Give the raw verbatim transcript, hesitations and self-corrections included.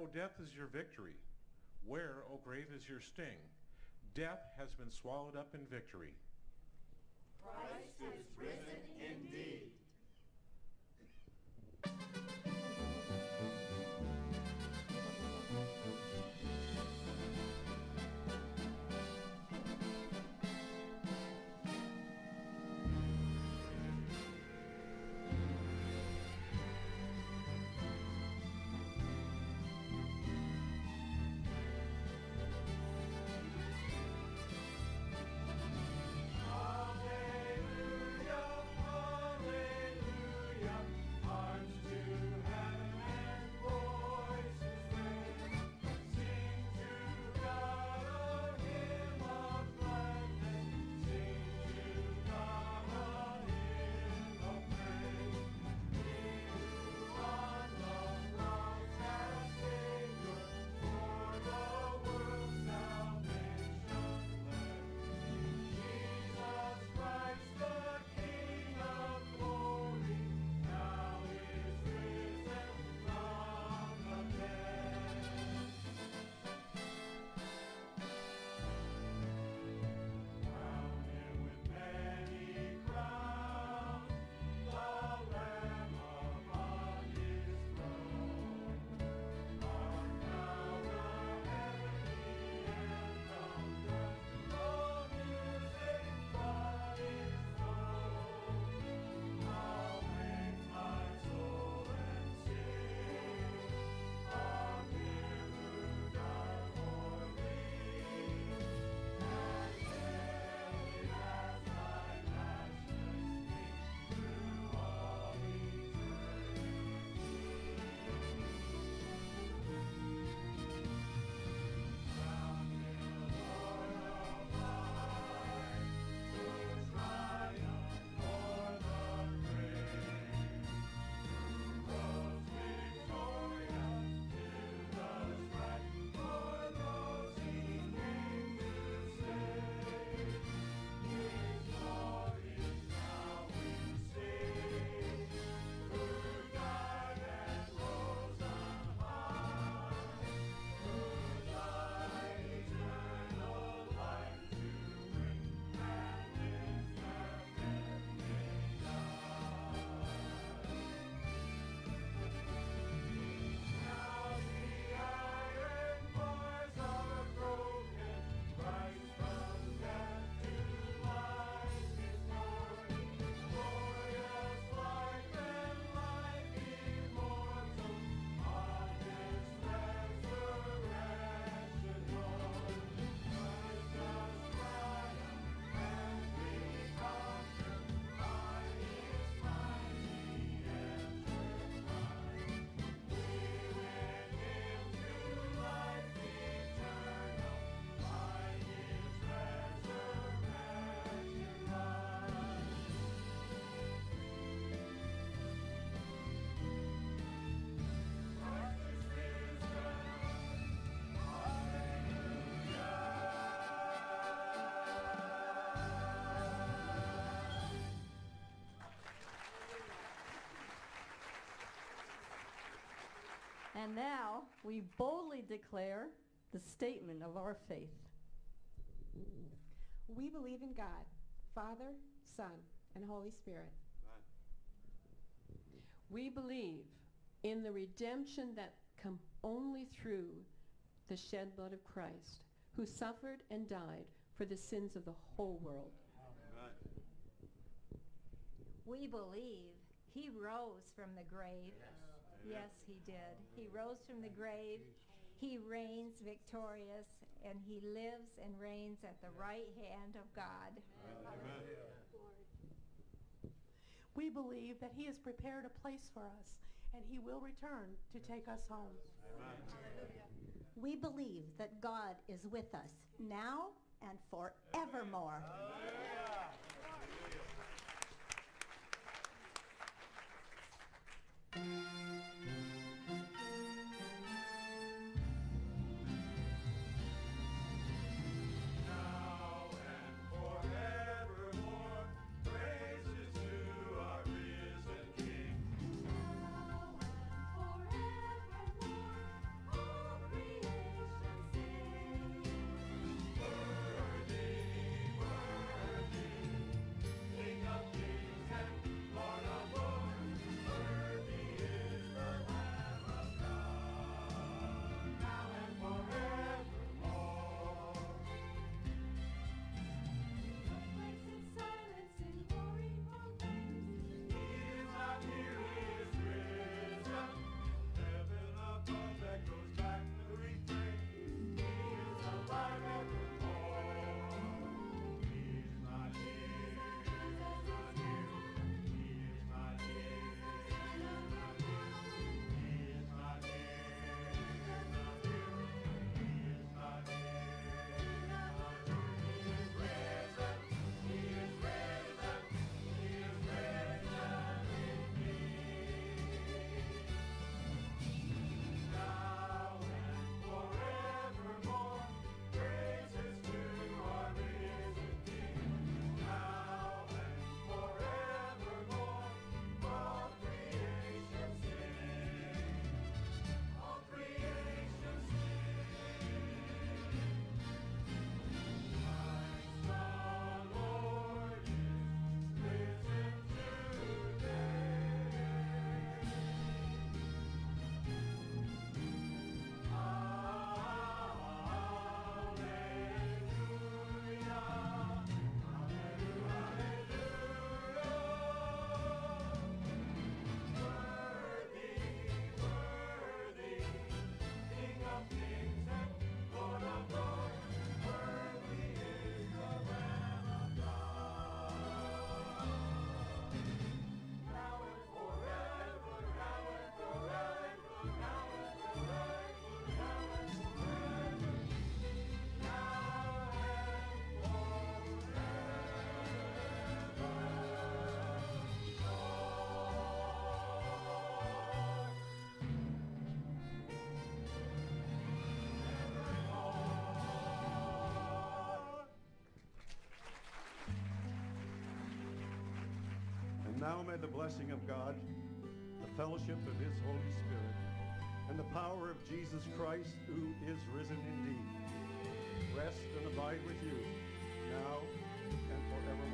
O death, is your victory? Where, O grave, is your sting? Death has been swallowed up in victory. Christ is risen indeed. And now we boldly declare the statement of our faith. We believe in God, Father, Son, and Holy Spirit. Amen. We believe in the redemption that comes only through the shed blood of Christ, who suffered and died for the sins of the whole world. Amen. We believe he rose from the grave. Yes. Yes, he did. He rose from the grave. He reigns victorious, and he lives and reigns at the right hand of God. Amen. We believe that he has prepared a place for us, and he will return to take us home. Amen. We believe that God is with us now and forevermore. Hallelujah. Now and forevermore, praises to our risen King. Now and forevermore, Now may the blessing of God, the fellowship of his Holy Spirit, and the power of Jesus Christ, who is risen indeed, rest and abide with you now and forevermore.